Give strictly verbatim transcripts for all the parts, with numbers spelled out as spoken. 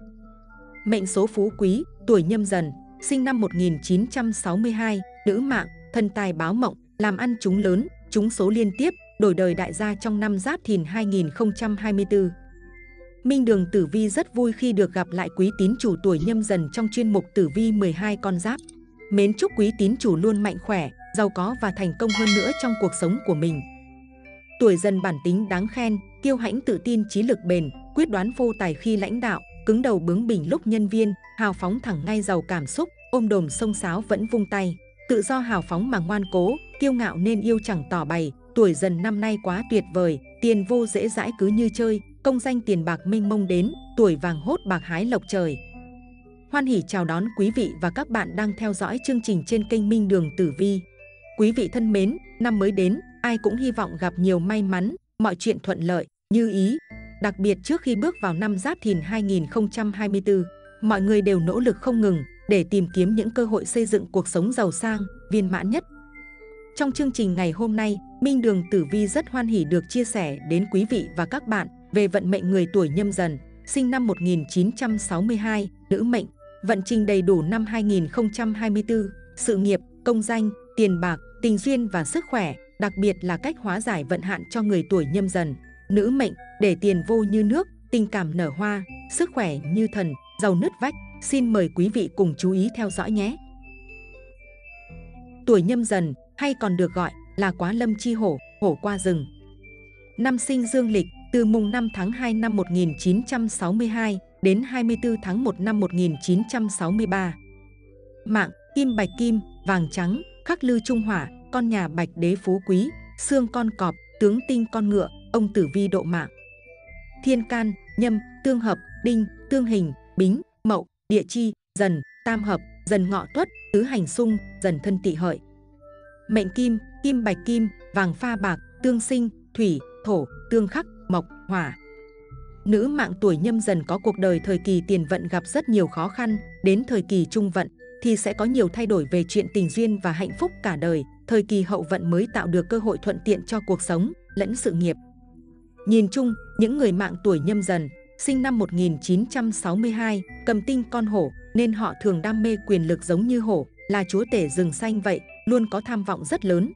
Mệnh số phú quý, tuổi Nhâm Dần, sinh năm một nghìn chín trăm sáu mươi hai, nữ mạng, thần tài báo mộng, làm ăn trúng lớn, trúng số liên tiếp, đổi đời đại gia trong năm Giáp Thìn hai nghìn không trăm hai mươi tư. Minh Đường Tử Vi rất vui khi được gặp lại quý tín chủ tuổi Nhâm Dần trong chuyên mục Tử Vi mười hai con giáp. Mến chúc quý tín chủ luôn mạnh khỏe, giàu có và thành công hơn nữa trong cuộc sống của mình. Tuổi Dần bản tính đáng khen, kiêu hãnh tự tin, trí lực bền, quyết đoán vô tài khi lãnh đạo, cứng đầu bướng bỉnh lúc nhân viên, hào phóng thẳng ngay giàu cảm xúc, ôm đồm xông xáo vẫn vung tay, tự do hào phóng mà ngoan cố, kiêu ngạo nên yêu chẳng tỏ bày. Tuổi Dần năm nay quá tuyệt vời, tiền vô dễ dãi cứ như chơi, công danh tiền bạc mênh mông đến, tuổi vàng hốt bạc hái lộc trời. Hoan hỉ chào đón quý vị và các bạn đang theo dõi chương trình trên kênh Minh Đường Tử Vi. Quý vị thân mến, năm mới đến, ai cũng hy vọng gặp nhiều may mắn, mọi chuyện thuận lợi, như ý. Đặc biệt trước khi bước vào năm Giáp Thìn hai nghìn không trăm hai mươi tư, mọi người đều nỗ lực không ngừng để tìm kiếm những cơ hội xây dựng cuộc sống giàu sang, viên mãn nhất. Trong chương trình ngày hôm nay, Minh Đường Tử Vi rất hoan hỉ được chia sẻ đến quý vị và các bạn về vận mệnh người tuổi Nhâm Dần, sinh năm một nghìn chín trăm sáu mươi hai, nữ mệnh, vận trình đầy đủ năm hai nghìn không trăm hai mươi tư, sự nghiệp, công danh, tiền bạc, tình duyên và sức khỏe, đặc biệt là cách hóa giải vận hạn cho người tuổi Nhâm Dần, nữ mệnh, để tiền vô như nước, tình cảm nở hoa, sức khỏe như thần, giàu nứt vách. Xin mời quý vị cùng chú ý theo dõi nhé. Tuổi Nhâm Dần, hay còn được gọi là Quá Lâm Chi Hổ, hổ qua rừng. Năm sinh dương lịch từ mùng năm tháng hai năm một nghìn chín trăm sáu mươi hai đến hai mươi tư tháng một năm một nghìn chín trăm sáu mươi ba. Mạng, kim bạch kim, vàng trắng, khắc lư trung hỏa, con nhà bạch đế phú quý, xương con cọp, tướng tinh con ngựa, ông tử vi độ mạng. Thiên can, nhâm, tương hợp, đinh, tương hình, bính, mậu, địa chi, dần, tam hợp, dần ngọ tuất, tứ hành xung, dần thân tỵ hợi. Mệnh kim, kim bạch kim, vàng pha bạc, tương sinh, thủy, thổ, tương khắc, mộc, hỏa. Nữ mạng tuổi Nhâm Dần có cuộc đời thời kỳ tiền vận gặp rất nhiều khó khăn, đến thời kỳ trung vận thì sẽ có nhiều thay đổi về chuyện tình duyên và hạnh phúc cả đời, thời kỳ hậu vận mới tạo được cơ hội thuận tiện cho cuộc sống lẫn sự nghiệp. Nhìn chung, những người mạng tuổi Nhâm Dần, sinh năm một nghìn chín trăm sáu mươi hai, cầm tinh con hổ, nên họ thường đam mê quyền lực giống như hổ, là chúa tể rừng xanh vậy, luôn có tham vọng rất lớn.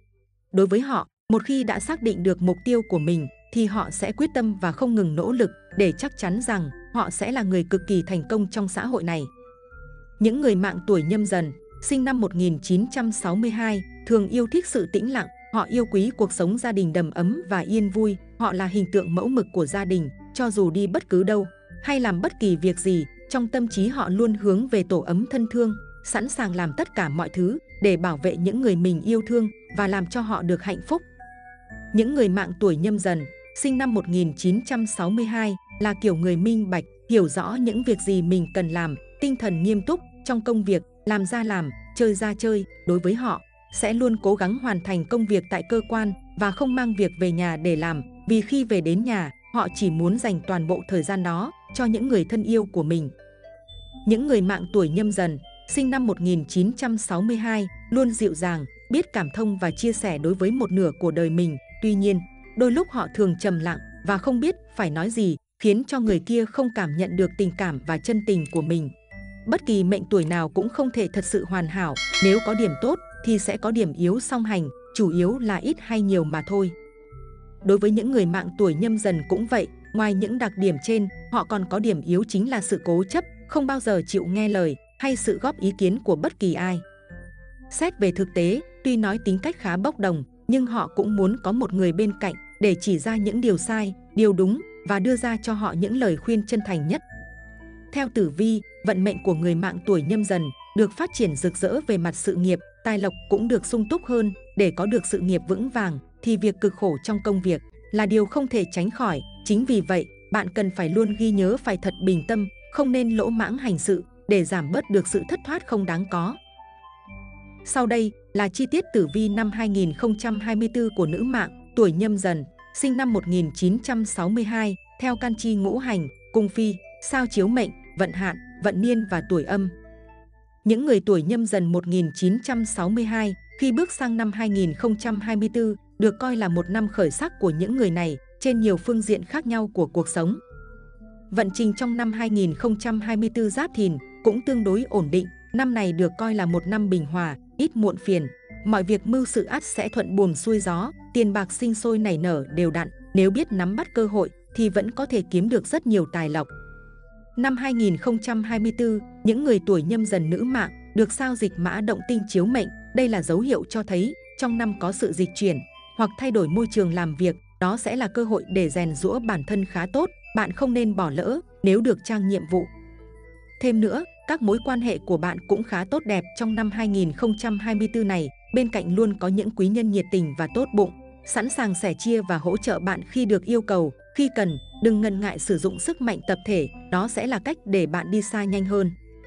Đối với họ, một khi đã xác định được mục tiêu của mình, thì họ sẽ quyết tâm và không ngừng nỗ lực để chắc chắn rằng họ sẽ là người cực kỳ thành công trong xã hội này. Những người mạng tuổi Nhâm Dần, sinh năm một nghìn chín trăm sáu mươi hai, thường yêu thích sự tĩnh lặng, họ yêu quý cuộc sống gia đình đầm ấm và yên vui, họ là hình tượng mẫu mực của gia đình, cho dù đi bất cứ đâu hay làm bất kỳ việc gì, trong tâm trí họ luôn hướng về tổ ấm thân thương, sẵn sàng làm tất cả mọi thứ để bảo vệ những người mình yêu thương và làm cho họ được hạnh phúc. Những người mạng tuổi Nhâm Dần, sinh năm một nghìn chín trăm sáu mươi hai, là kiểu người minh bạch, hiểu rõ những việc gì mình cần làm, tinh thần nghiêm túc trong công việc, làm ra làm, chơi ra chơi. Đối với họ, sẽ luôn cố gắng hoàn thành công việc tại cơ quan và không mang việc về nhà để làm, vì khi về đến nhà, họ chỉ muốn dành toàn bộ thời gian đó cho những người thân yêu của mình. Những người mạng tuổi Nhâm Dần, sinh năm một nghìn chín trăm sáu mươi hai, luôn dịu dàng, biết cảm thông và chia sẻ đối với một nửa của đời mình. Tuy nhiên, đôi lúc họ thường trầm lặng và không biết phải nói gì, khiến cho người kia không cảm nhận được tình cảm và chân tình của mình. Bất kỳ mệnh tuổi nào cũng không thể thật sự hoàn hảo, nếu có điểm tốt thì sẽ có điểm yếu song hành, chủ yếu là ít hay nhiều mà thôi. Đối với những người mạng tuổi Nhâm Dần cũng vậy, ngoài những đặc điểm trên, họ còn có điểm yếu chính là sự cố chấp, không bao giờ chịu nghe lời hay sự góp ý kiến của bất kỳ ai. Xét về thực tế, tuy nói tính cách khá bốc đồng, nhưng họ cũng muốn có một người bên cạnh để chỉ ra những điều sai, điều đúng và đưa ra cho họ những lời khuyên chân thành nhất. Theo tử vi, vận mệnh của người mạng tuổi Nhâm Dần được phát triển rực rỡ về mặt sự nghiệp, tài lộc cũng được sung túc hơn. Để có được sự nghiệp vững vàng thì việc cực khổ trong công việc là điều không thể tránh khỏi. Chính vì vậy, bạn cần phải luôn ghi nhớ phải thật bình tâm, không nên lỗ mãng hành sự để giảm bớt được sự thất thoát không đáng có. Sau đây là chi tiết tử vi năm hai nghìn không trăm hai mươi tư của nữ mạng tuổi Nhâm Dần, sinh năm một nghìn chín trăm sáu mươi hai, theo can chi ngũ hành, cung phi, sao chiếu mệnh, vận hạn, vận niên và tuổi âm. Những người tuổi Nhâm Dần một nghìn chín trăm sáu mươi hai khi bước sang năm hai nghìn không trăm hai mươi tư được coi là một năm khởi sắc của những người này trên nhiều phương diện khác nhau của cuộc sống. Vận trình trong năm hai nghìn không trăm hai mươi tư Giáp Thìn cũng tương đối ổn định. Năm này được coi là một năm bình hòa, ít muộn phiền. Mọi việc mưu sự ắt sẽ thuận buồm xuôi gió, tiền bạc sinh sôi nảy nở đều đặn. Nếu biết nắm bắt cơ hội thì vẫn có thể kiếm được rất nhiều tài lộc. Năm hai nghìn không trăm hai mươi tư, những người tuổi Nhâm Dần nữ mạng được sao dịch Mã Động Tinh chiếu mệnh. Đây là dấu hiệu cho thấy trong năm có sự dịch chuyển hoặc thay đổi môi trường làm việc. Đó sẽ là cơ hội để rèn giũa bản thân khá tốt. Bạn không nên bỏ lỡ nếu được trang nhiệm vụ. Thêm nữa, các mối quan hệ của bạn cũng khá tốt đẹp trong năm hai nghìn không trăm hai mươi tư này. Bên cạnh luôn có những quý nhân nhiệt tình và tốt bụng, sẵn sàng sẻ chia và hỗ trợ bạn khi được yêu cầu. Khi cần, đừng ngần ngại sử dụng sức mạnh tập thể, đó sẽ là cách để bạn đi xa nhanh hơn.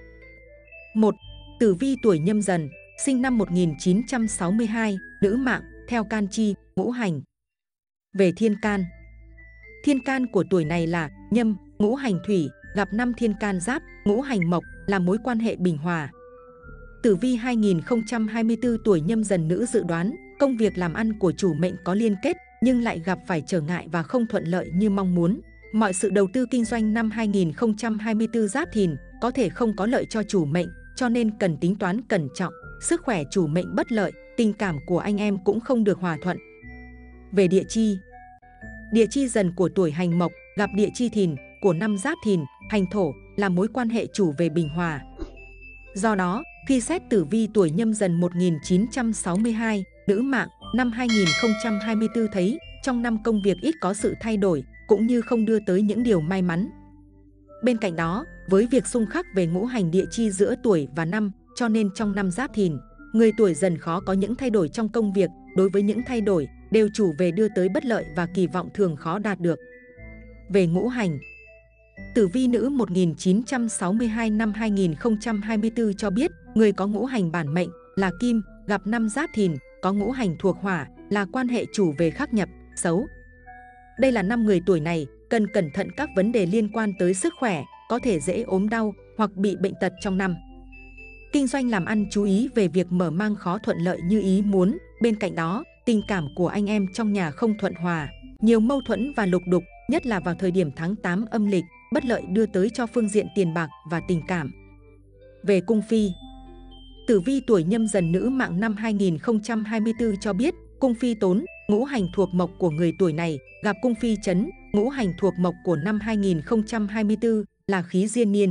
một. Tử vi tuổi Nhâm Dần, sinh năm một nghìn chín trăm sáu mươi hai, nữ mạng, theo can chi, ngũ hành. Về thiên can, thiên can của tuổi này là Nhâm, ngũ hành thủy, gặp năm thiên can Giáp, ngũ hành mộc, là mối quan hệ bình hòa. Tử vi hai nghìn không trăm hai mươi tư tuổi Nhâm Dần nữ dự đoán công việc làm ăn của chủ mệnh có liên kết nhưng lại gặp phải trở ngại và không thuận lợi như mong muốn. Mọi sự đầu tư kinh doanh năm hai nghìn không trăm hai mươi tư Giáp Thìn có thể không có lợi cho chủ mệnh, cho nên cần tính toán cẩn trọng. Sức khỏe chủ mệnh bất lợi, tình cảm của anh em cũng không được hòa thuận. Về địa chi, địa chi Dần của tuổi Hành Mộc gặp địa chi Thìn của năm Giáp Thìn, hành thổ, là mối quan hệ chủ về bình hòa. Do đó, khi xét tử vi tuổi Nhâm Dần một nghìn chín trăm sáu mươi hai, nữ mạng, năm hai nghìn không trăm hai mươi tư thấy trong năm công việc ít có sự thay đổi, cũng như không đưa tới những điều may mắn. Bên cạnh đó, với việc xung khắc về ngũ hành địa chi giữa tuổi và năm, cho nên trong năm Giáp Thìn, người tuổi Dần khó có những thay đổi trong công việc. Đối với những thay đổi, đều chủ về đưa tới bất lợi và kỳ vọng thường khó đạt được. Về ngũ hành, tử vi nữ một nghìn chín trăm sáu mươi hai năm hai nghìn không trăm hai mươi tư cho biết, người có ngũ hành bản mệnh là Kim, gặp năm Giáp Thìn, có ngũ hành thuộc Hỏa, là quan hệ chủ về khắc nhập, xấu. Đây là năm người tuổi này cần cẩn thận các vấn đề liên quan tới sức khỏe, có thể dễ ốm đau hoặc bị bệnh tật trong năm. Kinh doanh làm ăn chú ý về việc mở mang khó thuận lợi như ý muốn. Bên cạnh đó, tình cảm của anh em trong nhà không thuận hòa, nhiều mâu thuẫn và lục đục, nhất là vào thời điểm tháng tám âm lịch, bất lợi đưa tới cho phương diện tiền bạc và tình cảm. Về cung phi, tử vi tuổi Nhâm Dần nữ mạng năm hai nghìn không trăm hai mươi tư cho biết, cung phi tốn, ngũ hành thuộc mộc của người tuổi này, gặp cung phi chấn, ngũ hành thuộc mộc của năm hai nghìn không trăm hai mươi tư, là khí diên niên.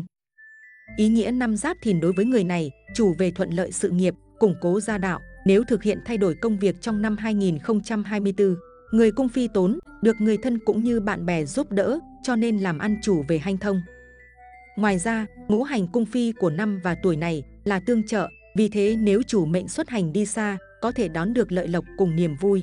Ý nghĩa năm Giáp Thìn đối với người này, chủ về thuận lợi sự nghiệp, củng cố gia đạo. Nếu thực hiện thay đổi công việc trong năm hai nghìn không trăm hai mươi tư, người cung phi tốn, được người thân cũng như bạn bè giúp đỡ, cho nên làm ăn chủ về hanh thông. Ngoài ra, ngũ hành cung phi của năm và tuổi này là tương trợ, vì thế nếu chủ mệnh xuất hành đi xa, có thể đón được lợi lộc cùng niềm vui.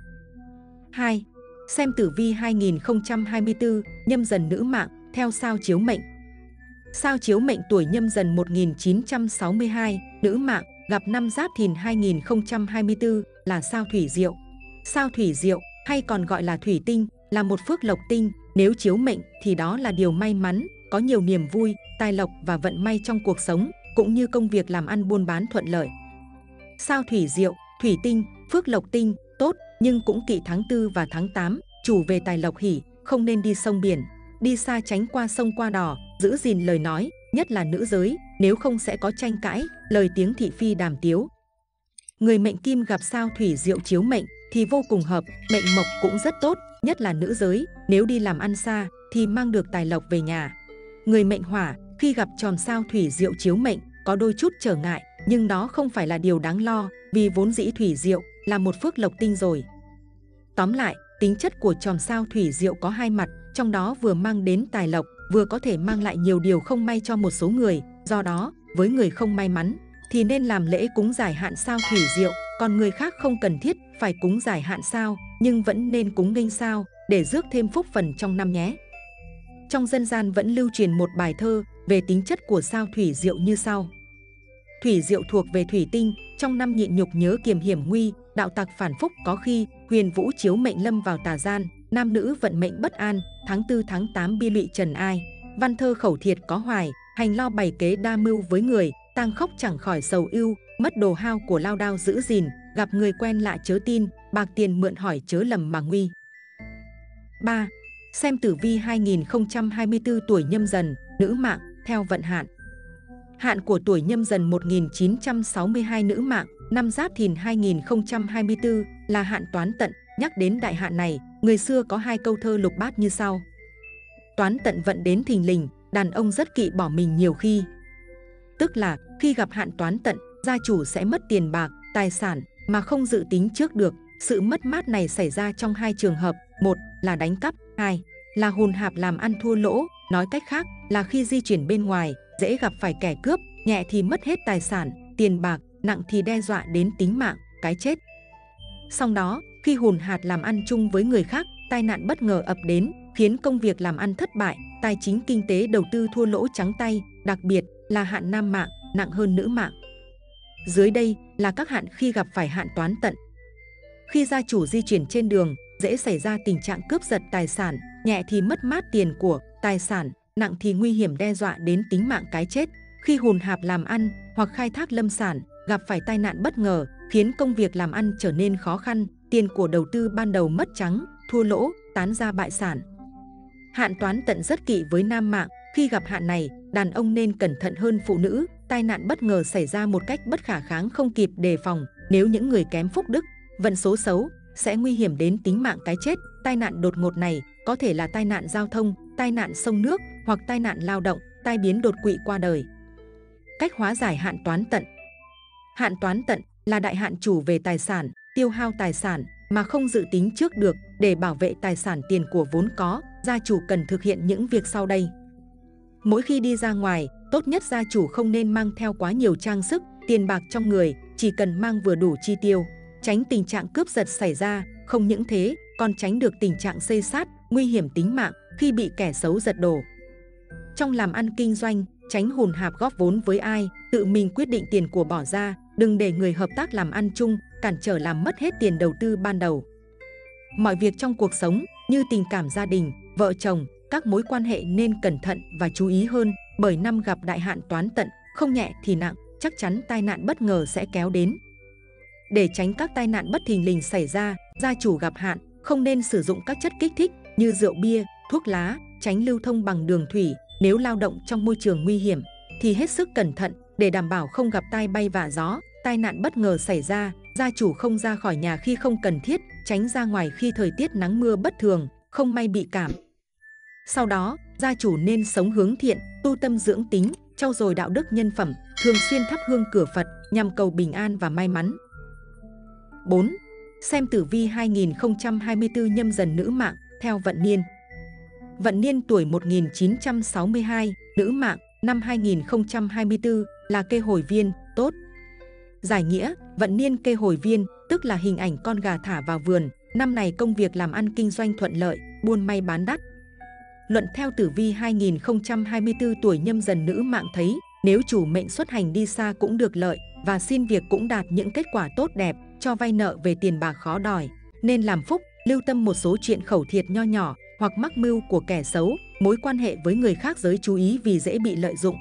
hai. Xem tử vi hai nghìn không trăm hai mươi tư, Nhâm Dần nữ mạng, theo sao chiếu mệnh. Sao chiếu mệnh tuổi Nhâm Dần một nghìn chín trăm sáu mươi hai, nữ mạng, gặp năm Giáp Thìn hai nghìn không trăm hai mươi tư, là sao thủy diệu. Sao thủy diệu, hay còn gọi là thủy tinh, là một phước lộc tinh. Nếu chiếu mệnh thì đó là điều may mắn, có nhiều niềm vui, tài lộc và vận may trong cuộc sống, cũng như công việc làm ăn buôn bán thuận lợi. Sao thủy diệu, thủy tinh, phước lộc tinh, tốt, nhưng cũng kỵ tháng tư và tháng tám, chủ về tài lộc hỷ, không nên đi sông biển, đi xa tránh qua sông qua đò, giữ gìn lời nói, nhất là nữ giới, nếu không sẽ có tranh cãi, lời tiếng thị phi đàm tiếu. Người mệnh Kim gặp sao thủy diệu chiếu mệnh thì vô cùng hợp, mệnh mộc cũng rất tốt, nhất là nữ giới, nếu đi làm ăn xa thì mang được tài lộc về nhà. Người mệnh Hỏa khi gặp tròn sao thủy diệu chiếu mệnh có đôi chút trở ngại, nhưng đó không phải là điều đáng lo, vì vốn dĩ thủy diệu là một phước lộc tinh rồi. Tóm lại, tính chất của chòm sao thủy diệu có hai mặt, trong đó vừa mang đến tài lộc, vừa có thể mang lại nhiều điều không may cho một số người. Do đó, với người không may mắn thì nên làm lễ cúng giải hạn sao thủy diệu, còn người khác không cần thiết phải cúng giải hạn sao, nhưng vẫn nên cúng nghênh sao để rước thêm phúc phần trong năm nhé. Trong dân gian vẫn lưu truyền một bài thơ về tính chất của sao thủy diệu như sau. Thủy diệu thuộc về thủy tinh, trong năm nhịn nhục nhớ kiềm hiểm nguy, đạo tặc phản phúc có khi, huyền vũ chiếu mệnh lâm vào tà gian, nam nữ vận mệnh bất an, tháng tư tháng tám bi lụy trần ai. Văn thơ khẩu thiệt có hoài, hành lo bày kế đa mưu với người, tang khóc chẳng khỏi sầu ưu, mất đồ hao của lao đao giữ gìn, gặp người quen lạ chớ tin, bạc tiền mượn hỏi chớ lầm mà nguy. ba. Xem tử vi hai nghìn không trăm hai mươi tư tuổi Nhâm Dần, nữ mạng, theo vận hạn. Hạn của tuổi Nhâm Dần một nghìn chín trăm sáu mươi hai nữ mạng, năm Giáp Thìn hai nghìn không trăm hai mươi tư là hạn toán tận. Nhắc đến đại hạn này, người xưa có hai câu thơ lục bát như sau. Toán tận vận đến thình lình, đàn ông rất kỵ bỏ mình nhiều khi. Tức là khi gặp hạn toán tận, gia chủ sẽ mất tiền bạc, tài sản mà không dự tính trước được. Sự mất mát này xảy ra trong hai trường hợp, một là đánh cắp, hai là hùn hạp làm ăn thua lỗ. Nói cách khác là khi di chuyển bên ngoài, dễ gặp phải kẻ cướp, nhẹ thì mất hết tài sản, tiền bạc, nặng thì đe dọa đến tính mạng, cái chết. Song đó, khi hùn hạt làm ăn chung với người khác, tai nạn bất ngờ ập đến, khiến công việc làm ăn thất bại, tài chính kinh tế đầu tư thua lỗ trắng tay, đặc biệt là hạn nam mạng, nặng hơn nữ mạng. Dưới đây là các hạn khi gặp phải hạn toán tận. Khi gia chủ di chuyển trên đường, dễ xảy ra tình trạng cướp giật tài sản, nhẹ thì mất mát tiền của, tài sản, nặng thì nguy hiểm đe dọa đến tính mạng cái chết. Khi hùn hạp làm ăn hoặc khai thác lâm sản, gặp phải tai nạn bất ngờ, khiến công việc làm ăn trở nên khó khăn, tiền của đầu tư ban đầu mất trắng, thua lỗ, tán ra bại sản. Hạn toán tận rất kỵ với nam mạng, khi gặp hạn này, đàn ông nên cẩn thận hơn phụ nữ, tai nạn bất ngờ xảy ra một cách bất khả kháng không kịp đề phòng. Nếu những người kém phúc đức, vận số xấu, sẽ nguy hiểm đến tính mạng cái chết. Tai nạn đột ngột này có thể là tai nạn giao thông, tai nạn sông nước hoặc tai nạn lao động, tai biến đột quỵ qua đời. Cách hóa giải hạn toán tận. Hạn toán tận là đại hạn chủ về tài sản, tiêu hao tài sản mà không dự tính trước được. Để bảo vệ tài sản tiền của vốn có, gia chủ cần thực hiện những việc sau đây. Mỗi khi đi ra ngoài, tốt nhất gia chủ không nên mang theo quá nhiều trang sức, tiền bạc trong người, chỉ cần mang vừa đủ chi tiêu, tránh tình trạng cướp giật xảy ra. Không những thế, còn tránh được tình trạng xây xát, nguy hiểm tính mạng khi bị kẻ xấu giật đồ. Trong làm ăn kinh doanh, tránh hùn hạp góp vốn với ai, tự mình quyết định tiền của bỏ ra, đừng để người hợp tác làm ăn chung cản trở làm mất hết tiền đầu tư ban đầu. Mọi việc trong cuộc sống như tình cảm gia đình, vợ chồng, các mối quan hệ nên cẩn thận và chú ý hơn, bởi năm gặp đại hạn toán tận, không nhẹ thì nặng, chắc chắn tai nạn bất ngờ sẽ kéo đến. Để tránh các tai nạn bất thình lình xảy ra, gia chủ gặp hạn không nên sử dụng các chất kích thích như rượu bia, thuốc lá, tránh lưu thông bằng đường thủy. Nếu lao động trong môi trường nguy hiểm thì hết sức cẩn thận để đảm bảo không gặp tai bay vạ gió, tai nạn bất ngờ xảy ra. Gia chủ không ra khỏi nhà khi không cần thiết, tránh ra ngoài khi thời tiết nắng mưa bất thường, không may bị cảm. Sau đó, gia chủ nên sống hướng thiện, tu tâm dưỡng tính, trau dồi đạo đức nhân phẩm, thường xuyên thắp hương cửa Phật nhằm cầu bình an và may mắn. bốn. Xem tử vi hai nghìn không trăm hai mươi tư Nhâm Dần nữ mạng, theo vận niên. Vận niên tuổi một nghìn chín trăm sáu mươi hai, nữ mạng, năm hai nghìn không trăm hai mươi tư là kê hồi viên, tốt. Giải nghĩa, vận niên kê hồi viên, tức là hình ảnh con gà thả vào vườn. Năm này công việc làm ăn kinh doanh thuận lợi, buôn may bán đắt. Luận theo tử vi hai nghìn không trăm hai mươi tư tuổi Nhâm Dần nữ mạng thấy, nếu chủ mệnh xuất hành đi xa cũng được lợi và xin việc cũng đạt những kết quả tốt đẹp, cho vay nợ về tiền bạc khó đòi, nên làm phúc, lưu tâm một số chuyện khẩu thiệt nho nhỏ hoặc mắc mưu của kẻ xấu, mối quan hệ với người khác giới chú ý vì dễ bị lợi dụng.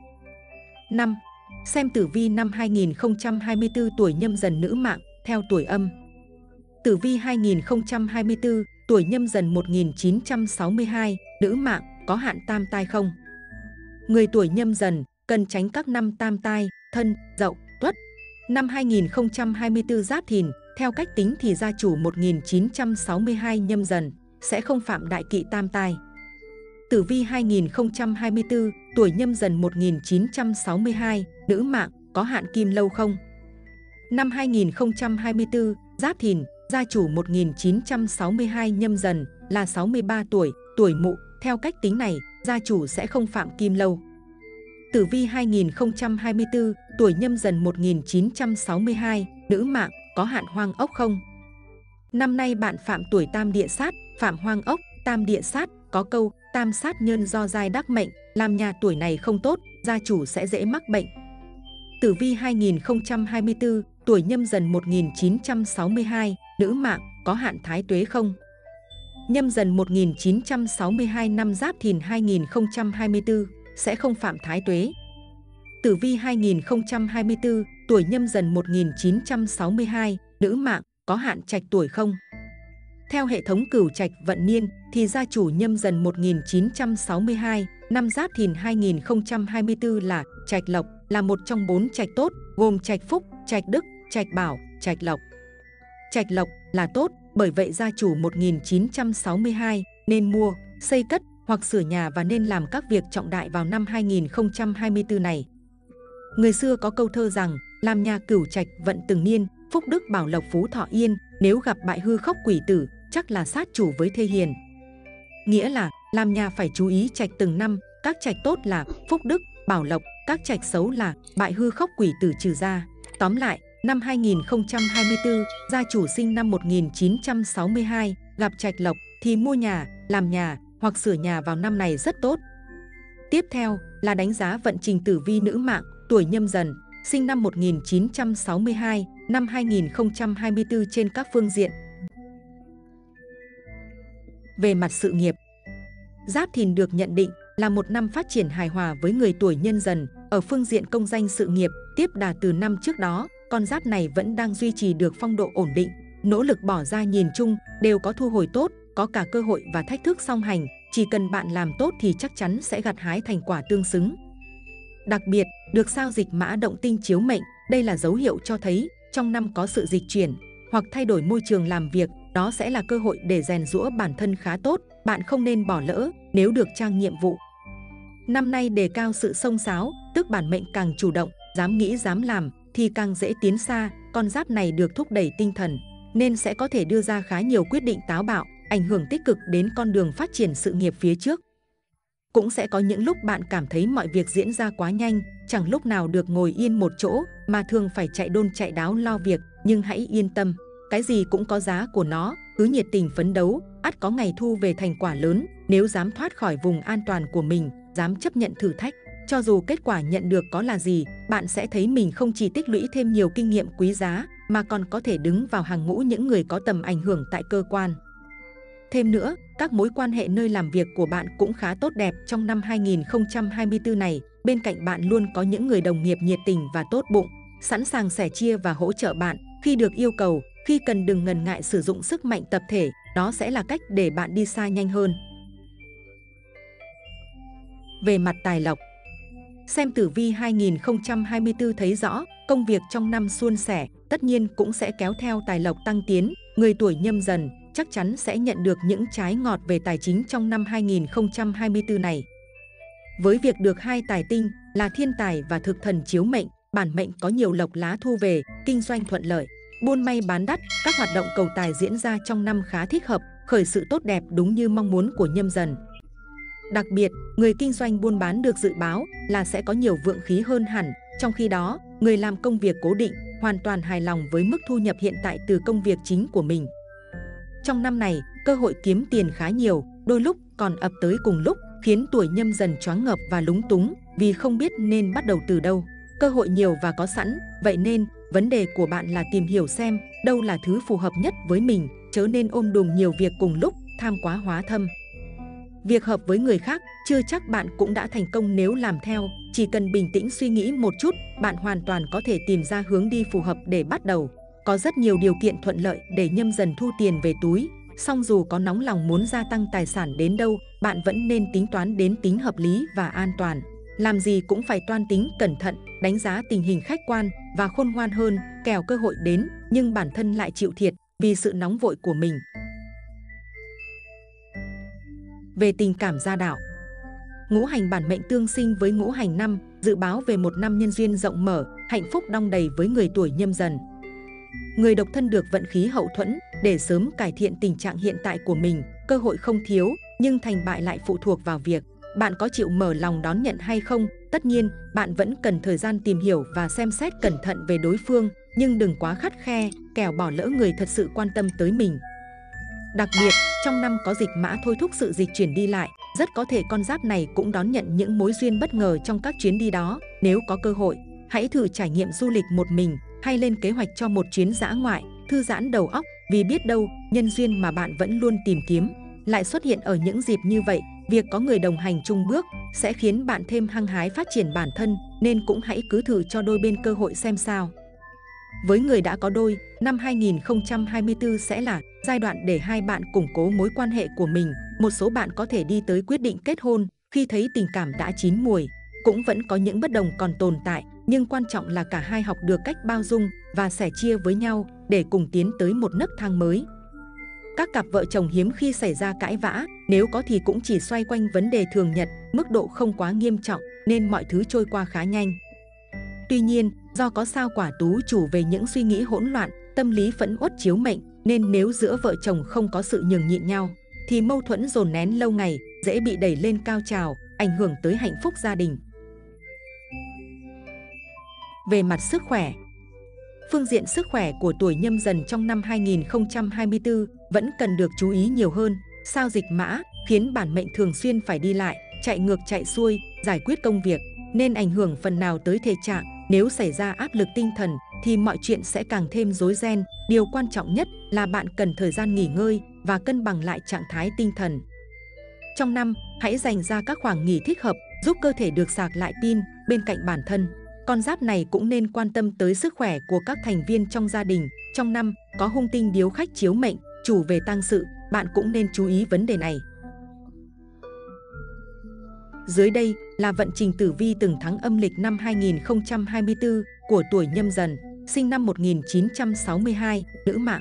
năm. Xem tử vi năm hai nghìn không trăm hai mươi tư tuổi Nhâm Dần nữ mạng, theo tuổi âm. Tử vi hai nghìn không trăm hai mươi tư tuổi Nhâm Dần một nghìn chín trăm sáu mươi hai, nữ mạng, có hạn tam tai không? Người tuổi Nhâm Dần cần tránh các năm tam tai, Thân, Dậu, Tuất. Năm hai nghìn không trăm hai mươi tư Giáp Thìn, theo cách tính thì gia chủ một nghìn chín trăm sáu mươi hai Nhâm Dần sẽ không phạm đại kỵ tam tai. Tử vi hai nghìn không trăm hai mươi tư tuổi Nhâm Dần một nghìn chín trăm sáu mươi hai, nữ mạng, có hạn kim lâu không? Năm hai nghìn không trăm hai mươi tư Giáp Thìn, gia chủ một nghìn chín trăm sáu mươi hai Nhâm Dần là sáu mươi ba tuổi, tuổi Mụ. Theo cách tính này, gia chủ sẽ không phạm kim lâu. Tử vi hai nghìn không trăm hai mươi tư tuổi Nhâm Dần một nghìn chín trăm sáu mươi hai, nữ mạng, có hạn hoang ốc không? Năm nay bạn phạm tuổi tam địa sát, phạm hoang ốc, tam địa sát, có câu tam sát nhân do giai đắc mệnh, làm nhà tuổi này không tốt, gia chủ sẽ dễ mắc bệnh. Tử vi hai nghìn không trăm hai mươi tư tuổi Nhâm Dần một nghìn chín trăm sáu mươi hai, nữ mạng, có hạn thái tuế không? Nhâm Dần một nghìn chín trăm sáu mươi hai năm Giáp Thìn hai nghìn không trăm hai mươi tư sẽ không phạm thái tuế. Tử vi hai nghìn không trăm hai mươi tư tuổi Nhâm Dần một nghìn chín trăm sáu mươi hai, nữ mạng, có hạn trạch tuổi không? Theo hệ thống cửu trạch vận niên thì gia chủ Nhâm Dần một nghìn chín trăm sáu mươi hai, năm Giáp Thìn hai nghìn không trăm hai mươi tư là trạch lộc, là một trong bốn trạch tốt gồm trạch phúc, trạch đức, trạch bảo, trạch lộc. Trạch lộc là tốt, bởi vậy gia chủ một nghìn chín trăm sáu mươi hai nên mua, xây cất hoặc sửa nhà và nên làm các việc trọng đại vào năm hai nghìn không trăm hai mươi tư này. Người xưa có câu thơ rằng, làm nhà cửu trạch vận từng niên, phúc đức bảo lộc phú thọ yên, nếu gặp bại hư khóc quỷ tử, chắc là sát chủ với thê hiền. Nghĩa là, làm nhà phải chú ý trạch từng năm, các trạch tốt là phúc đức, bảo lộc, các trạch xấu là bại hư khóc quỷ tử trừ ra. Tóm lại, năm hai nghìn không trăm hai mươi tư, gia chủ sinh năm một nghìn chín trăm sáu mươi hai, gặp trạch lộc thì mua nhà, làm nhà hoặc sửa nhà vào năm này rất tốt. Tiếp theo là đánh giá vận trình tử vi nữ mạng, tuổi Nhâm Dần, sinh năm một nghìn chín trăm sáu mươi hai, năm hai nghìn không trăm hai mươi tư trên các phương diện. Về mặt sự nghiệp, Giáp Thìn được nhận định là một năm phát triển hài hòa với người tuổi Nhân Dần. Ở phương diện công danh sự nghiệp, tiếp đà từ năm trước đó, con giáp này vẫn đang duy trì được phong độ ổn định, nỗ lực bỏ ra nhìn chung đều có thu hồi tốt, có cả cơ hội và thách thức song hành. Chỉ cần bạn làm tốt thì chắc chắn sẽ gặt hái thành quả tương xứng. Đặc biệt, được sao dịch mã động tinh chiếu mệnh, đây là dấu hiệu cho thấy trong năm có sự dịch chuyển hoặc thay đổi môi trường làm việc, đó sẽ là cơ hội để rèn giũa bản thân khá tốt, bạn không nên bỏ lỡ nếu được trang nhiệm vụ. Năm nay đề cao sự xông xáo, tức bản mệnh càng chủ động, dám nghĩ dám làm thì càng dễ tiến xa, con giáp này được thúc đẩy tinh thần nên sẽ có thể đưa ra khá nhiều quyết định táo bạo, ảnh hưởng tích cực đến con đường phát triển sự nghiệp phía trước. Cũng sẽ có những lúc bạn cảm thấy mọi việc diễn ra quá nhanh, chẳng lúc nào được ngồi yên một chỗ mà thường phải chạy đôn chạy đáo lo việc, nhưng hãy yên tâm, cái gì cũng có giá của nó, cứ nhiệt tình phấn đấu, ắt có ngày thu về thành quả lớn. Nếu dám thoát khỏi vùng an toàn của mình, dám chấp nhận thử thách, cho dù kết quả nhận được có là gì, bạn sẽ thấy mình không chỉ tích lũy thêm nhiều kinh nghiệm quý giá, mà còn có thể đứng vào hàng ngũ những người có tầm ảnh hưởng tại cơ quan. Thêm nữa, các mối quan hệ nơi làm việc của bạn cũng khá tốt đẹp trong năm hai nghìn không trăm hai mươi tư này. Bên cạnh bạn luôn có những người đồng nghiệp nhiệt tình và tốt bụng, sẵn sàng sẻ chia và hỗ trợ bạn khi được yêu cầu. Khi cần đừng ngần ngại sử dụng sức mạnh tập thể, đó sẽ là cách để bạn đi xa nhanh hơn. Về mặt tài lộc, xem tử vi hai nghìn không trăm hai mươi tư thấy rõ, công việc trong năm suôn sẻ, tất nhiên cũng sẽ kéo theo tài lộc tăng tiến. Người tuổi Nhâm Dần chắc chắn sẽ nhận được những trái ngọt về tài chính trong năm hai nghìn không trăm hai mươi tư này. Với việc được hai tài tinh là thiên tài và thực thần chiếu mệnh, bản mệnh có nhiều lộc lá thu về, kinh doanh thuận lợi, buôn may bán đắt, các hoạt động cầu tài diễn ra trong năm khá thích hợp, khởi sự tốt đẹp đúng như mong muốn của Nhâm Dần. Đặc biệt, người kinh doanh buôn bán được dự báo là sẽ có nhiều vượng khí hơn hẳn. Trong khi đó, người làm công việc cố định hoàn toàn hài lòng với mức thu nhập hiện tại từ công việc chính của mình. Trong năm này, cơ hội kiếm tiền khá nhiều, đôi lúc còn ập tới cùng lúc, khiến tuổi Nhâm Dần choáng ngợp và lúng túng vì không biết nên bắt đầu từ đâu. Cơ hội nhiều và có sẵn, vậy nên vấn đề của bạn là tìm hiểu xem đâu là thứ phù hợp nhất với mình, chớ nên ôm đùm nhiều việc cùng lúc, tham quá hóa thâm. Việc hợp với người khác chưa chắc bạn cũng đã thành công nếu làm theo, chỉ cần bình tĩnh suy nghĩ một chút, bạn hoàn toàn có thể tìm ra hướng đi phù hợp để bắt đầu. Có rất nhiều điều kiện thuận lợi để Nhâm Dần thu tiền về túi, song dù có nóng lòng muốn gia tăng tài sản đến đâu, bạn vẫn nên tính toán đến tính hợp lý và an toàn. Làm gì cũng phải toan tính cẩn thận, đánh giá tình hình khách quan và khôn ngoan hơn, kẻo cơ hội đến nhưng bản thân lại chịu thiệt vì sự nóng vội của mình. Về tình cảm gia đạo, ngũ hành bản mệnh tương sinh với ngũ hành năm, dự báo về một năm nhân duyên rộng mở, hạnh phúc đong đầy với người tuổi Nhâm Dần. Người độc thân được vận khí hậu thuẫn để sớm cải thiện tình trạng hiện tại của mình, cơ hội không thiếu, nhưng thành bại lại phụ thuộc vào việc bạn có chịu mở lòng đón nhận hay không. Tất nhiên, bạn vẫn cần thời gian tìm hiểu và xem xét cẩn thận về đối phương, nhưng đừng quá khắt khe, kẻo bỏ lỡ người thật sự quan tâm tới mình. Đặc biệt, trong năm có dịch mã thôi thúc sự dịch chuyển đi lại, rất có thể con giáp này cũng đón nhận những mối duyên bất ngờ trong các chuyến đi đó. Nếu có cơ hội, hãy thử trải nghiệm du lịch một mình hay lên kế hoạch cho một chuyến dã ngoại, thư giãn đầu óc, vì biết đâu nhân duyên mà bạn vẫn luôn tìm kiếm lại xuất hiện ở những dịp như vậy. Việc có người đồng hành chung bước sẽ khiến bạn thêm hăng hái phát triển bản thân, nên cũng hãy cứ thử cho đôi bên cơ hội xem sao. Với người đã có đôi, năm hai nghìn không trăm hai mươi tư sẽ là giai đoạn để hai bạn củng cố mối quan hệ của mình. Một số bạn có thể đi tới quyết định kết hôn khi thấy tình cảm đã chín mùi. Cũng vẫn có những bất đồng còn tồn tại, nhưng quan trọng là cả hai học được cách bao dung và sẻ chia với nhau để cùng tiến tới một nấc thang mới. Các cặp vợ chồng hiếm khi xảy ra cãi vã, nếu có thì cũng chỉ xoay quanh vấn đề thường nhật, mức độ không quá nghiêm trọng nên mọi thứ trôi qua khá nhanh. Tuy nhiên, do có sao quả tú chủ về những suy nghĩ hỗn loạn, tâm lý phẫn uất chiếu mệnh, nên nếu giữa vợ chồng không có sự nhường nhịn nhau, thì mâu thuẫn dồn nén lâu ngày, dễ bị đẩy lên cao trào, ảnh hưởng tới hạnh phúc gia đình. Về mặt sức khỏe, phương diện sức khỏe của tuổi Nhâm Dần trong năm hai nghìn không trăm hai mươi tư vẫn cần được chú ý nhiều hơn. Sao Dịch Mã khiến bản mệnh thường xuyên phải đi lại, chạy ngược chạy xuôi, giải quyết công việc, nên ảnh hưởng phần nào tới thể trạng. Nếu xảy ra áp lực tinh thần thì mọi chuyện sẽ càng thêm rối ren. Điều quan trọng nhất là bạn cần thời gian nghỉ ngơi và cân bằng lại trạng thái tinh thần. Trong năm, hãy dành ra các khoảng nghỉ thích hợp, giúp cơ thể được sạc lại pin. Bên cạnh bản thân, con giáp này cũng nên quan tâm tới sức khỏe của các thành viên trong gia đình. Trong năm, có hung tinh điếu khách chiếu mệnh, chủ về tang sự, bạn cũng nên chú ý vấn đề này. Dưới đây là vận trình tử vi từng tháng âm lịch năm hai nghìn không trăm hai mươi tư của tuổi Nhâm Dần, sinh năm một nghìn chín trăm sáu mươi hai, nữ mạng.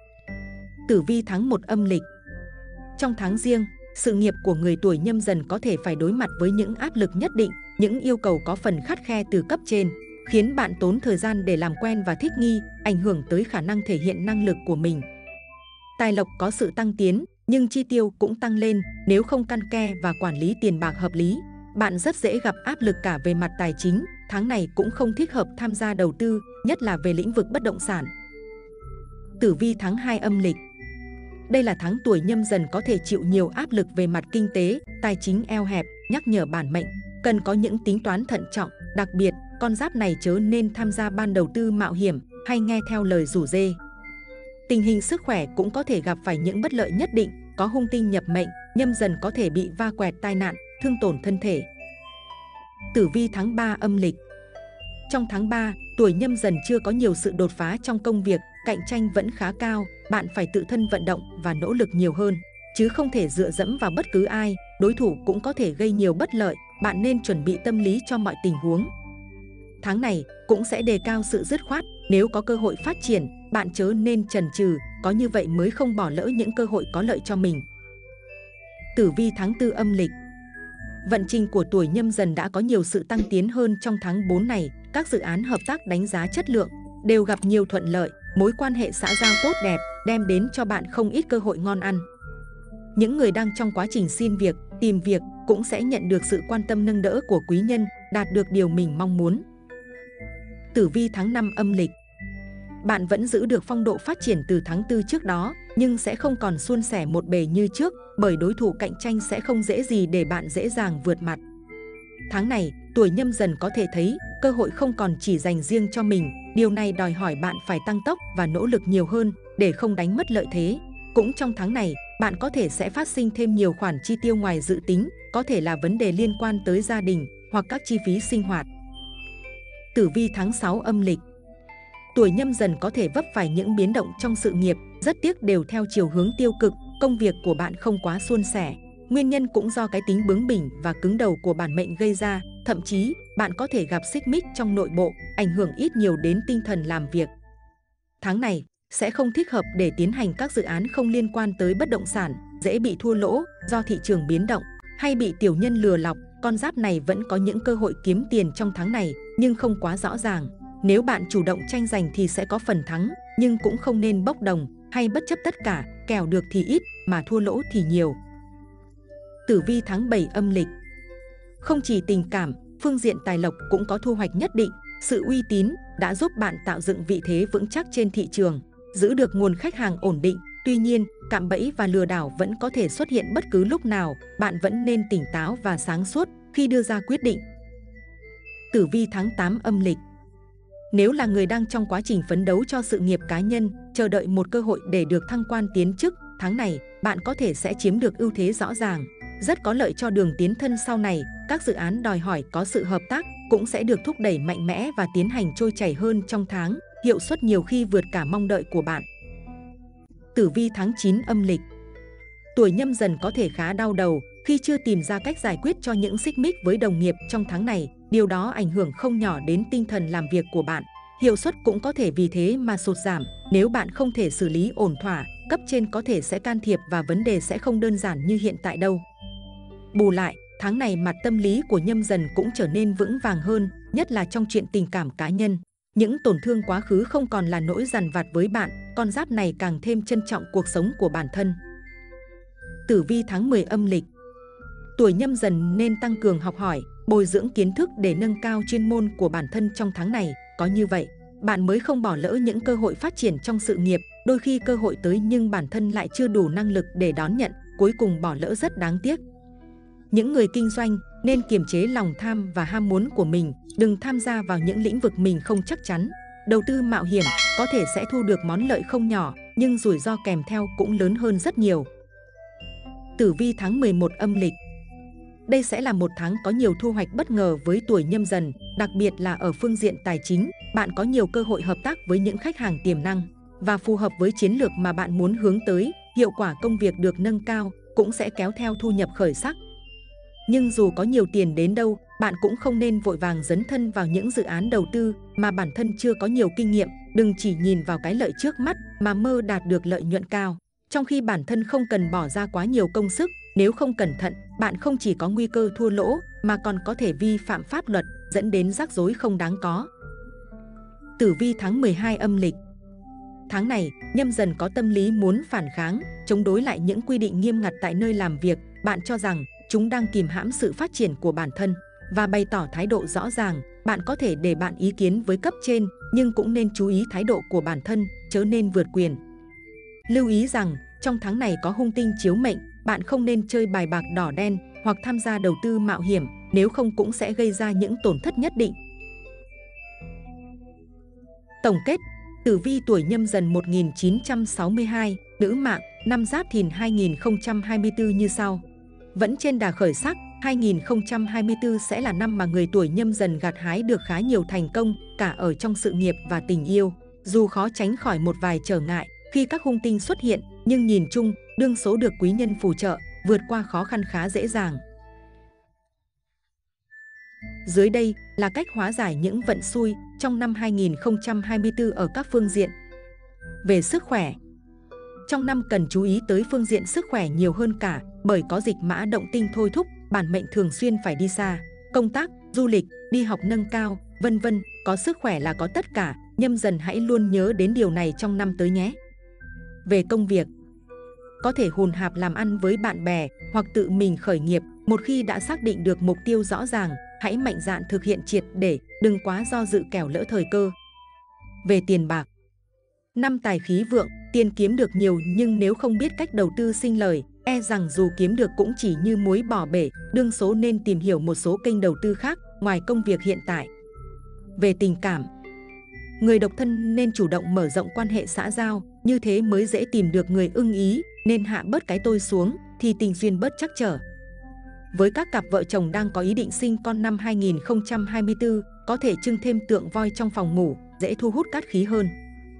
Tử vi tháng một âm lịch. Trong tháng Giêng, sự nghiệp của người tuổi Nhâm Dần có thể phải đối mặt với những áp lực nhất định, những yêu cầu có phần khắt khe từ cấp trên, khiến bạn tốn thời gian để làm quen và thích nghi, ảnh hưởng tới khả năng thể hiện năng lực của mình. Tài lộc có sự tăng tiến, nhưng chi tiêu cũng tăng lên. Nếu không căn ke và quản lý tiền bạc hợp lý, bạn rất dễ gặp áp lực cả về mặt tài chính. Tháng này cũng không thích hợp tham gia đầu tư, nhất là về lĩnh vực bất động sản. Tử vi tháng hai âm lịch. Đây là tháng tuổi Nhâm Dần có thể chịu nhiều áp lực về mặt kinh tế, tài chính eo hẹp, nhắc nhở bản mệnh cần có những tính toán thận trọng. Đặc biệt, con giáp này chớ nên tham gia ban đầu tư mạo hiểm hay nghe theo lời rủ rê. Tình hình sức khỏe cũng có thể gặp phải những bất lợi nhất định, có hung tinh nhập mệnh, Nhâm Dần có thể bị va quẹt tai nạn, thương tổn thân thể. Tử vi tháng ba âm lịch. Trong tháng ba, tuổi Nhâm Dần chưa có nhiều sự đột phá trong công việc, cạnh tranh vẫn khá cao, bạn phải tự thân vận động và nỗ lực nhiều hơn, chứ không thể dựa dẫm vào bất cứ ai. Đối thủ cũng có thể gây nhiều bất lợi, bạn nên chuẩn bị tâm lý cho mọi tình huống. Tháng này cũng sẽ đề cao sự dứt khoát, nếu có cơ hội phát triển, bạn chớ nên chần chừ, có như vậy mới không bỏ lỡ những cơ hội có lợi cho mình. Tử vi tháng tư âm lịch. Vận trình của tuổi Nhâm Dần đã có nhiều sự tăng tiến hơn trong tháng bốn này, các dự án hợp tác đánh giá chất lượng đều gặp nhiều thuận lợi, mối quan hệ xã giao tốt đẹp đem đến cho bạn không ít cơ hội ngon ăn. Những người đang trong quá trình xin việc, tìm việc cũng sẽ nhận được sự quan tâm nâng đỡ của quý nhân, đạt được điều mình mong muốn. Tử vi tháng năm âm lịch. Bạn vẫn giữ được phong độ phát triển từ tháng tư trước đó, nhưng sẽ không còn suôn sẻ một bề như trước, bởi đối thủ cạnh tranh sẽ không dễ gì để bạn dễ dàng vượt mặt. Tháng này, tuổi Nhâm Dần có thể thấy cơ hội không còn chỉ dành riêng cho mình, điều này đòi hỏi bạn phải tăng tốc và nỗ lực nhiều hơn để không đánh mất lợi thế. Cũng trong tháng này, bạn có thể sẽ phát sinh thêm nhiều khoản chi tiêu ngoài dự tính, có thể là vấn đề liên quan tới gia đình hoặc các chi phí sinh hoạt. Tử vi tháng sáu âm lịch. Tuổi Nhâm Dần có thể vấp phải những biến động trong sự nghiệp, rất tiếc đều theo chiều hướng tiêu cực, công việc của bạn không quá suôn sẻ. Nguyên nhân cũng do cái tính bướng bỉnh và cứng đầu của bản mệnh gây ra, thậm chí bạn có thể gặp xích mích trong nội bộ, ảnh hưởng ít nhiều đến tinh thần làm việc. Tháng này sẽ không thích hợp để tiến hành các dự án không liên quan tới bất động sản, dễ bị thua lỗ do thị trường biến động hay bị tiểu nhân lừa lọc. Con giáp này vẫn có những cơ hội kiếm tiền trong tháng này, nhưng không quá rõ ràng. Nếu bạn chủ động tranh giành thì sẽ có phần thắng, nhưng cũng không nên bốc đồng hay bất chấp tất cả, kèo được thì ít mà thua lỗ thì nhiều. Tử vi tháng bảy âm lịch. Không chỉ tình cảm, phương diện tài lộc cũng có thu hoạch nhất định. Sự uy tín đã giúp bạn tạo dựng vị thế vững chắc trên thị trường, giữ được nguồn khách hàng ổn định. Tuy nhiên, cạm bẫy và lừa đảo vẫn có thể xuất hiện bất cứ lúc nào, bạn vẫn nên tỉnh táo và sáng suốt khi đưa ra quyết định. Tử vi tháng tám âm lịch. Nếu là người đang trong quá trình phấn đấu cho sự nghiệp cá nhân, chờ đợi một cơ hội để được thăng quan tiến chức, tháng này bạn có thể sẽ chiếm được ưu thế rõ ràng, rất có lợi cho đường tiến thân sau này. Các dự án đòi hỏi có sự hợp tác cũng sẽ được thúc đẩy mạnh mẽ và tiến hành trôi chảy hơn trong tháng, hiệu suất nhiều khi vượt cả mong đợi của bạn. Tử vi tháng chín âm lịch. Tuổi Nhâm Dần có thể khá đau đầu khi chưa tìm ra cách giải quyết cho những xích mích với đồng nghiệp trong tháng này. Điều đó ảnh hưởng không nhỏ đến tinh thần làm việc của bạn. Hiệu suất cũng có thể vì thế mà sụt giảm. Nếu bạn không thể xử lý ổn thỏa, cấp trên có thể sẽ can thiệp và vấn đề sẽ không đơn giản như hiện tại đâu. Bù lại, tháng này mặt tâm lý của Nhâm Dần cũng trở nên vững vàng hơn, nhất là trong chuyện tình cảm cá nhân. Những tổn thương quá khứ không còn là nỗi dằn vặt với bạn, con giáp này càng thêm trân trọng cuộc sống của bản thân. Tử vi tháng mười âm lịch. Tuổi Nhâm Dần nên tăng cường học hỏi, bồi dưỡng kiến thức để nâng cao chuyên môn của bản thân trong tháng này. Có như vậy, bạn mới không bỏ lỡ những cơ hội phát triển trong sự nghiệp. Đôi khi cơ hội tới nhưng bản thân lại chưa đủ năng lực để đón nhận, cuối cùng bỏ lỡ rất đáng tiếc. Những người kinh doanh nên kiềm chế lòng tham và ham muốn của mình, đừng tham gia vào những lĩnh vực mình không chắc chắn. Đầu tư mạo hiểm có thể sẽ thu được món lợi không nhỏ, nhưng rủi ro kèm theo cũng lớn hơn rất nhiều. Tử vi tháng mười một âm lịch. Đây sẽ là một tháng có nhiều thu hoạch bất ngờ với tuổi Nhâm Dần, đặc biệt là ở phương diện tài chính. Bạn có nhiều cơ hội hợp tác với những khách hàng tiềm năng và phù hợp với chiến lược mà bạn muốn hướng tới. Hiệu quả công việc được nâng cao cũng sẽ kéo theo thu nhập khởi sắc. Nhưng dù có nhiều tiền đến đâu, bạn cũng không nên vội vàng dấn thân vào những dự án đầu tư mà bản thân chưa có nhiều kinh nghiệm. Đừng chỉ nhìn vào cái lợi trước mắt mà mơ đạt được lợi nhuận cao, trong khi bản thân không cần bỏ ra quá nhiều công sức. Nếu không cẩn thận, bạn không chỉ có nguy cơ thua lỗ mà còn có thể vi phạm pháp luật, dẫn đến rắc rối không đáng có. Tử vi tháng mười hai âm lịch. Tháng này, Nhâm Dần có tâm lý muốn phản kháng, chống đối lại những quy định nghiêm ngặt tại nơi làm việc. Bạn cho rằng chúng đang kìm hãm sự phát triển của bản thân và bày tỏ thái độ rõ ràng. Bạn có thể để bạn ý kiến với cấp trên, nhưng cũng nên chú ý thái độ của bản thân, chớ nên vượt quyền. Lưu ý rằng, trong tháng này có hung tinh chiếu mệnh, bạn không nên chơi bài bạc đỏ đen hoặc tham gia đầu tư mạo hiểm, nếu không cũng sẽ gây ra những tổn thất nhất định. Tổng kết, tử vi tuổi Nhâm Dần một nghìn chín trăm sáu mươi hai, nữ mạng, năm Giáp Thìn hai nghìn không trăm hai mươi tư như sau. Vẫn trên đà khởi sắc, hai nghìn không trăm hai mươi tư sẽ là năm mà người tuổi Nhâm Dần gặt hái được khá nhiều thành công, cả ở trong sự nghiệp và tình yêu. Dù khó tránh khỏi một vài trở ngại khi các hung tinh xuất hiện, nhưng nhìn chung, đương số được quý nhân phù trợ, vượt qua khó khăn khá dễ dàng. Dưới đây là cách hóa giải những vận xui trong năm hai nghìn không trăm hai mươi tư ở các phương diện. Về sức khỏe, trong năm cần chú ý tới phương diện sức khỏe nhiều hơn cả, bởi có dịch mã động tinh thôi thúc, bản mệnh thường xuyên phải đi xa, công tác, du lịch, đi học nâng cao, vân vân. Có sức khỏe là có tất cả, Nhâm Dần hãy luôn nhớ đến điều này trong năm tới nhé. Về công việc, có thể hùn hạp làm ăn với bạn bè hoặc tự mình khởi nghiệp. Một khi đã xác định được mục tiêu rõ ràng, hãy mạnh dạn thực hiện triệt để, đừng quá do dự kẻo lỡ thời cơ. Về tiền bạc, năm tài khí vượng, tiền kiếm được nhiều nhưng nếu không biết cách đầu tư sinh lời, e rằng dù kiếm được cũng chỉ như muối bỏ bể. Đương số nên tìm hiểu một số kênh đầu tư khác ngoài công việc hiện tại. Về tình cảm, người độc thân nên chủ động mở rộng quan hệ xã giao, như thế mới dễ tìm được người ưng ý, nên hạ bớt cái tôi xuống thì tình duyên bớt trắc trở. Với các cặp vợ chồng đang có ý định sinh con năm hai nghìn không trăm hai mươi tư, có thể trưng thêm tượng voi trong phòng ngủ, dễ thu hút cát khí hơn.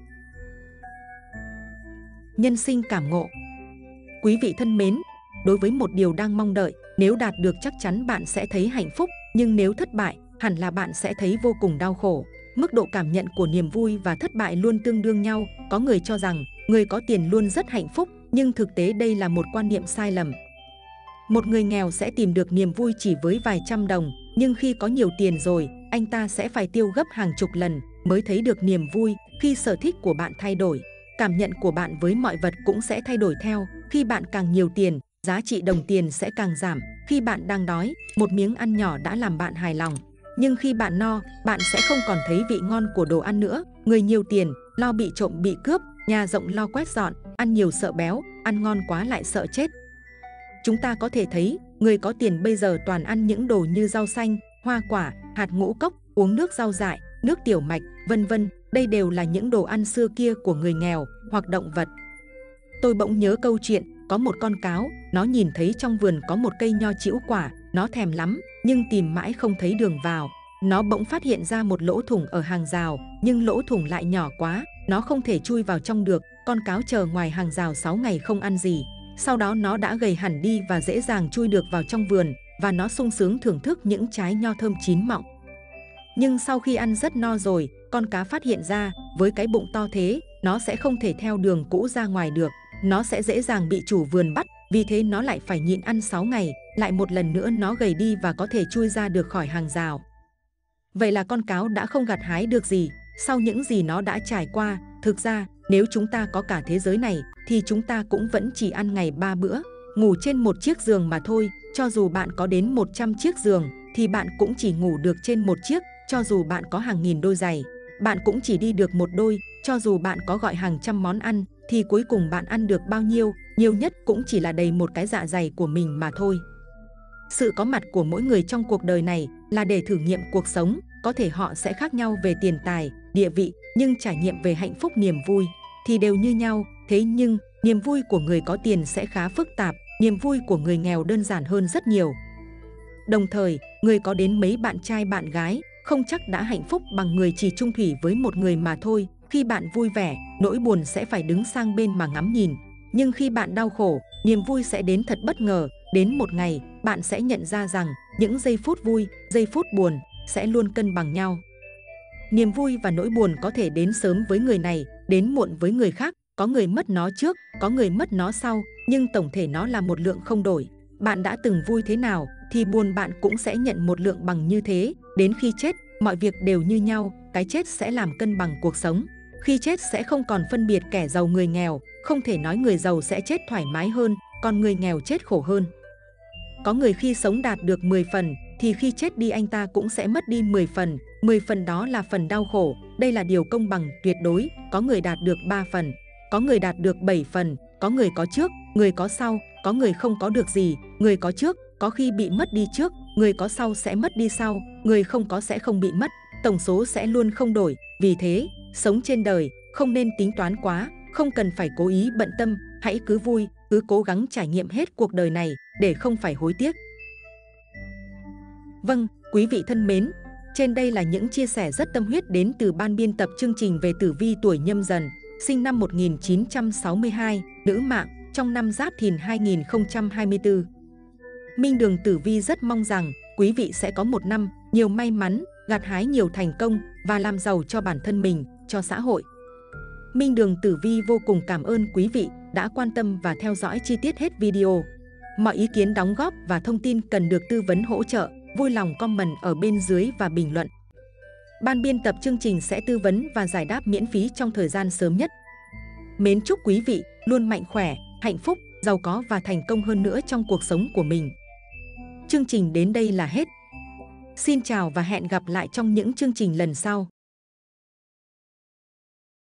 Nhân sinh cảm ngộ. Quý vị thân mến, đối với một điều đang mong đợi, nếu đạt được chắc chắn bạn sẽ thấy hạnh phúc, nhưng nếu thất bại, hẳn là bạn sẽ thấy vô cùng đau khổ. Mức độ cảm nhận của niềm vui và thất bại luôn tương đương nhau. Có người cho rằng người có tiền luôn rất hạnh phúc, nhưng thực tế đây là một quan niệm sai lầm. Một người nghèo sẽ tìm được niềm vui chỉ với vài trăm đồng, nhưng khi có nhiều tiền rồi, anh ta sẽ phải tiêu gấp hàng chục lần mới thấy được niềm vui. Khi sở thích của bạn thay đổi, cảm nhận của bạn với mọi vật cũng sẽ thay đổi theo. Khi bạn càng nhiều tiền, giá trị đồng tiền sẽ càng giảm. Khi bạn đang đói, một miếng ăn nhỏ đã làm bạn hài lòng. Nhưng khi bạn no, bạn sẽ không còn thấy vị ngon của đồ ăn nữa. Người nhiều tiền, lo bị trộm bị cướp, nhà rộng lo quét dọn, ăn nhiều sợ béo, ăn ngon quá lại sợ chết. Chúng ta có thể thấy, người có tiền bây giờ toàn ăn những đồ như rau xanh, hoa quả, hạt ngũ cốc, uống nước rau dại, nước tiểu mạch, vân vân. Đây đều là những đồ ăn xưa kia của người nghèo hoặc động vật. Tôi bỗng nhớ câu chuyện, có một con cáo, nó nhìn thấy trong vườn có một cây nho trĩu quả, nó thèm lắm, nhưng tìm mãi không thấy đường vào. Nó bỗng phát hiện ra một lỗ thủng ở hàng rào, nhưng lỗ thủng lại nhỏ quá, nó không thể chui vào trong được. Con cáo chờ ngoài hàng rào sáu ngày không ăn gì. Sau đó nó đã gầy hẳn đi và dễ dàng chui được vào trong vườn, và nó sung sướng thưởng thức những trái nho thơm chín mọng. Nhưng sau khi ăn rất no rồi, con cá phát hiện ra, với cái bụng to thế, nó sẽ không thể theo đường cũ ra ngoài được. Nó sẽ dễ dàng bị chủ vườn bắt, vì thế nó lại phải nhịn ăn sáu ngày, lại một lần nữa nó gầy đi và có thể chui ra được khỏi hàng rào. Vậy là con cáo đã không gặt hái được gì, sau những gì nó đã trải qua. Thực ra, nếu chúng ta có cả thế giới này, thì chúng ta cũng vẫn chỉ ăn ngày ba bữa, ngủ trên một chiếc giường mà thôi. Cho dù bạn có đến một trăm chiếc giường, thì bạn cũng chỉ ngủ được trên một chiếc. Cho dù bạn có hàng nghìn đôi giày, bạn cũng chỉ đi được một đôi. Cho dù bạn có gọi hàng trăm món ăn, thì cuối cùng bạn ăn được bao nhiêu? Nhiều nhất cũng chỉ là đầy một cái dạ dày của mình mà thôi. Sự có mặt của mỗi người trong cuộc đời này là để thử nghiệm cuộc sống. Có thể họ sẽ khác nhau về tiền tài, địa vị, nhưng trải nghiệm về hạnh phúc, niềm vui thì đều như nhau. Thế nhưng, niềm vui của người có tiền sẽ khá phức tạp, niềm vui của người nghèo đơn giản hơn rất nhiều. Đồng thời, người có đến mấy bạn trai bạn gái không chắc đã hạnh phúc bằng người chỉ chung thủy với một người mà thôi. Khi bạn vui vẻ, nỗi buồn sẽ phải đứng sang bên mà ngắm nhìn. Nhưng khi bạn đau khổ, niềm vui sẽ đến thật bất ngờ. Đến một ngày, bạn sẽ nhận ra rằng những giây phút vui, giây phút buồn sẽ luôn cân bằng nhau. Niềm vui và nỗi buồn có thể đến sớm với người này, đến muộn với người khác. Có người mất nó trước, có người mất nó sau, nhưng tổng thể nó là một lượng không đổi. Bạn đã từng vui thế nào, thì buồn bạn cũng sẽ nhận một lượng bằng như thế. Đến khi chết, mọi việc đều như nhau, cái chết sẽ làm cân bằng cuộc sống. Khi chết sẽ không còn phân biệt kẻ giàu người nghèo, không thể nói người giàu sẽ chết thoải mái hơn, còn người nghèo chết khổ hơn. Có người khi sống đạt được mười phần, thì khi chết đi anh ta cũng sẽ mất đi mười phần. mười phần đó là phần đau khổ, đây là điều công bằng tuyệt đối. Có người đạt được ba phần, có người đạt được bảy phần, có người có trước, người có sau, có người không có được gì, người có trước có khi bị mất đi trước, người có sau sẽ mất đi sau, người không có sẽ không bị mất, tổng số sẽ luôn không đổi. Vì thế, sống trên đời không nên tính toán quá, không cần phải cố ý bận tâm, hãy cứ vui, cứ cố gắng trải nghiệm hết cuộc đời này để không phải hối tiếc. Vâng, quý vị thân mến, trên đây là những chia sẻ rất tâm huyết đến từ ban biên tập chương trình về tử vi tuổi Nhâm Dần, sinh năm một nghìn chín trăm sáu mươi hai, nữ mạng, trong năm Giáp Thìn hai nghìn không trăm hai mươi tư. Minh Đường Tử Vi rất mong rằng quý vị sẽ có một năm nhiều may mắn, gặt hái nhiều thành công và làm giàu cho bản thân mình, cho xã hội. Minh Đường Tử Vi vô cùng cảm ơn quý vị đã quan tâm và theo dõi chi tiết hết video. Mọi ý kiến đóng góp và thông tin cần được tư vấn hỗ trợ, vui lòng comment ở bên dưới và bình luận. Ban biên tập chương trình sẽ tư vấn và giải đáp miễn phí trong thời gian sớm nhất. Mến chúc quý vị luôn mạnh khỏe, hạnh phúc, giàu có và thành công hơn nữa trong cuộc sống của mình. Chương trình đến đây là hết. Xin chào và hẹn gặp lại trong những chương trình lần sau.